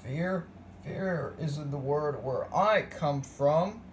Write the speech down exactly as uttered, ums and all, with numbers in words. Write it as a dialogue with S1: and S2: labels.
S1: Fear? Fear isn't the word where I come from.